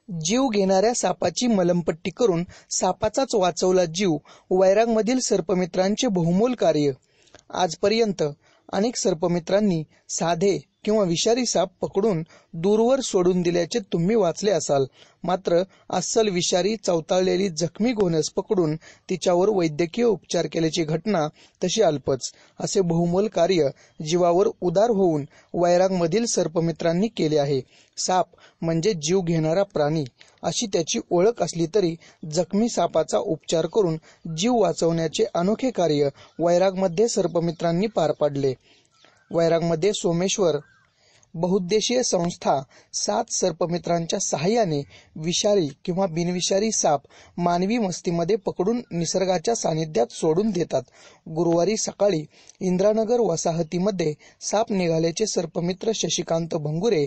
जीव घेणाऱ्या सापाची मलमपट्टी करून सापाचाच वाचवला जीव, वैरागमधील सर्पमित्रांचे बहुमोल कार्य. आजपर्यंत अनेक सर्पमित्रांनी साधे किंवा विषारी साप पकडून दूरवर सोडून दिल्याचे तुम्ही वाचले असाल. मात्र अस्सल विषारी चवताळलेली जखमी घोणस पकडून तिच्यावर वैद्यकीय उपचार केल्याची घटना तशी अल्पच. असे बहुमोल कार्य जीवावर उदार होऊन वैरागमधील सर्पमित्रांनी केले आहे. साप म्हणजे जीव घेणारा प्राणी अशी त्याची ओळख असली तरी जखमी सापाचा उपचार करून जीव वाचवण्याचे अनोखे कार्य वैरागमध्ये सर्पमित्रांनी पार पाडले. वैरागमध्ये सोमेश्वर बहुउद्देशीय संस्था 7 सर्पमित्रांच्या सहाय्याने विषारी किंवा बिनविषारी साप मानवी मस्तीमध्ये पकडून निसर्गाच्या सानिध्यात सोडून देतात. गुरुवारी सकाळी इंद्रानगर वसाहतीमध्ये साप निघाल्याचे सर्पमित्र शशिकांत भंगुरे,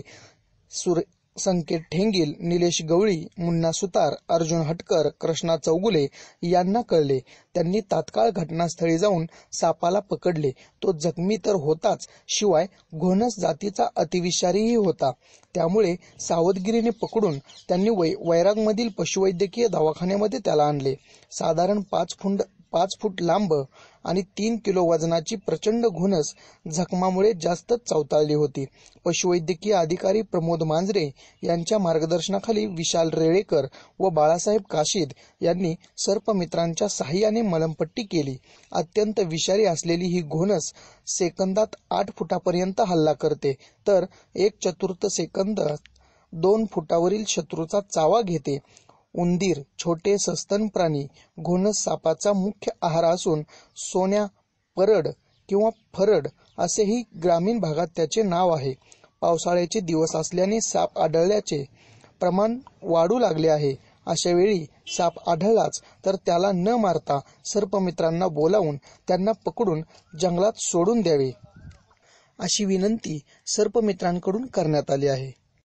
संकेत ठेंगील, निलेश गवळी, मुन्ना सुतार, अर्जुन हटकर, कृष्णा चौगुले यांना कळले. त्यांनी तात्काळ घटनास्थळी जाऊन सापाला पकडले. तो जखमी तर होताच, शिवाय घोणस जातीचा अतिविषारीही होता. त्यामुळे सावधगिरीने पकडून त्यांनी वैरागमधील पशुवैद्यकीय दवाखान्यामध्ये त्याला आणले. साधारण 5 फूट लांब आणि 3 किलो वजनाची प्रचंड घोणस जखमामुळे जास्तच चवताळली होती. पशुवैद्यकीय अधिकारी प्रमोद मांजरे यांच्या मार्गदर्शनाखाली विशाल रेळेकर व बाळासाहेब काशीद यांनी सर्पमित्रांच्या सहाय्याने मलमपट्टी केली. अत्यंत विषारी असलेली ही घोणस सेकंदात 8 फुटापर्यंत हल्ला करते, तर 1/4 सेकंदात 2 फुटावरील शत्रूचा चावा घेते. उंदीर, छोटे सस्तन प्राणी घोणस सापाचा मुख्य आहार असून सोन्या परड किंवा फरड असेही ग्रामीण भागात त्याचे नाव आहे. पावसाळ्याचे दिवस असल्याने साप आढळल्याचे प्रमाण वाढू लागले आहे. अशावेळी साप आढळलाच तर त्याला न मारता सर्पमित्रांना बोलावून त्यांना पकडून जंगलात सोडून द्यावे, अशी विनंती सर्पमित्रांकडून करण्यात आली आहे.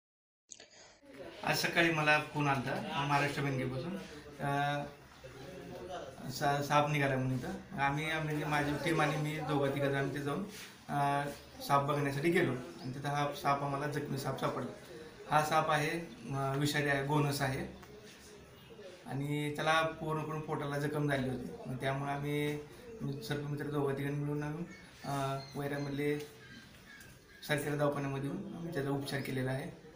आज सकाळी मला फोन आला महाराष्ट्र बँकेपासून, साप निघाला म्हणून. इथं आम्ही माझी टीम आणि मी दोघं तिघं आम्ही ते जाऊन साप बघण्यासाठी गेलो आणि तिथं हा साप आम्हाला जखमी साप सापडला. हा साप आहे विषारी आहे, घोणस आहे आणि त्याला पूर्णपणे पोटाला जखम झाली होती. मग त्यामुळे आम्ही सर्पमित्र दोघं तिघांनी मिळून आम्ही वैरागमधले सरकारी दवाखान्यामध्ये येऊन आम्ही त्याचा उपचार केलेला आहे.